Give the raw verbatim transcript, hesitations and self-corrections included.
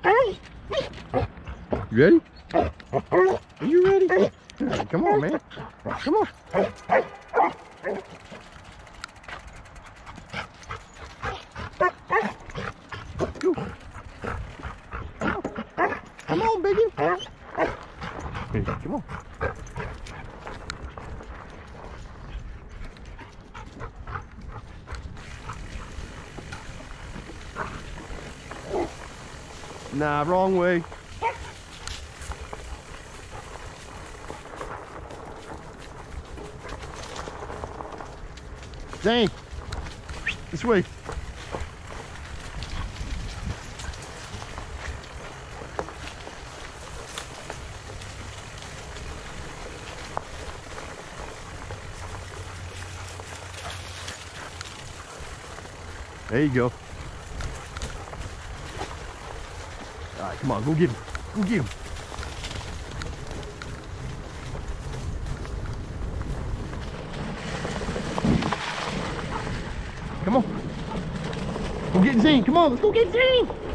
You ready? Are you ready? Right, come on, man. Come on. Go. Come on, Biggie. Here, come on. Nah, wrong way. Zane, this way. There you go. All right, come on, go get him. Go get him. Come on. Go get Zane. Come on, let's go get Zane.